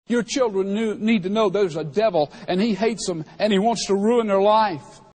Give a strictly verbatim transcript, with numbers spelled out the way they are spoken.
Your children knew, need to know there's a devil and he hates them and he wants to ruin their life.